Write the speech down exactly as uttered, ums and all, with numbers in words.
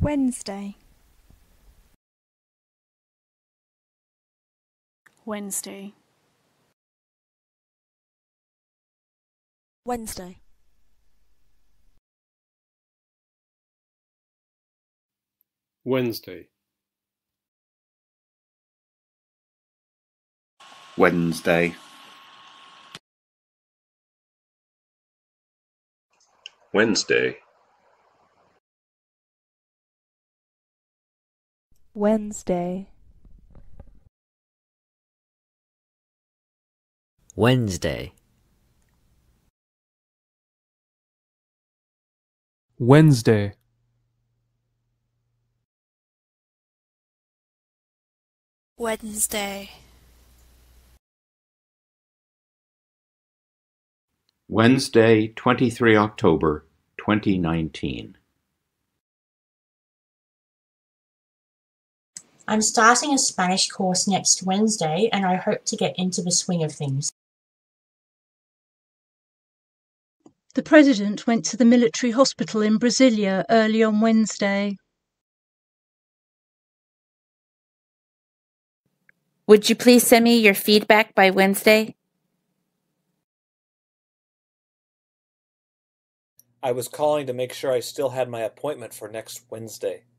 Wednesday. Wednesday. Wednesday. Wednesday. Wednesday. Wednesday. Wednesday. Wednesday. Wednesday. Wednesday. Wednesday, twenty-third October, twenty nineteen. I'm starting a Spanish course next Wednesday and I hope to get into the swing of things. The President went to the military hospital in Brasilia early on Wednesday. Would you please send me your feedback by Wednesday? I was calling to make sure I still had my appointment for next Wednesday.